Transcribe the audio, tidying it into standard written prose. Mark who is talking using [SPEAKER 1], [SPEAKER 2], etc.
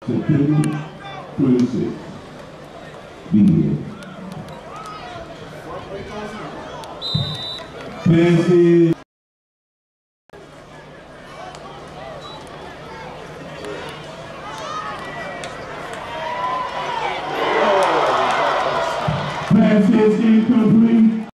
[SPEAKER 1] September 26th. Be here. Passes. Pass is incomplete.